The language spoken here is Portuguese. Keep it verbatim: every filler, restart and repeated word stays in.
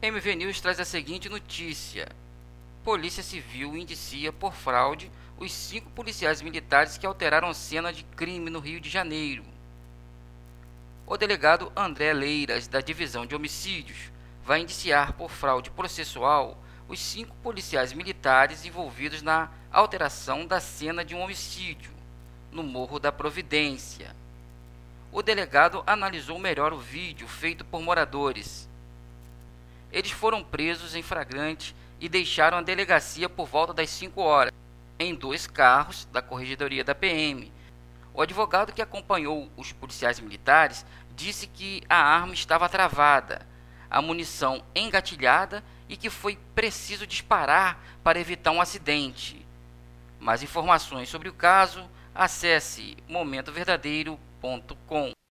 M V News traz a seguinte notícia: Polícia Civil indicia por fraude os cinco policiais militares que alteraram cena de crime no Rio de Janeiro. O delegado André Leiras, da Divisão de Homicídios, vai indiciar por fraude processual os cinco policiais militares envolvidos na alteração da cena de um homicídio no Morro da Providência. O delegado analisou melhor o vídeo feito por moradores. Eles foram presos em flagrante e deixaram a delegacia por volta das cinco horas, em dois carros da Corregedoria da P M. O advogado que acompanhou os policiais militares disse que a arma estava travada, a munição engatilhada e que foi preciso disparar para evitar um acidente. Mais informações sobre o caso, acesse momento verdadeiro ponto com.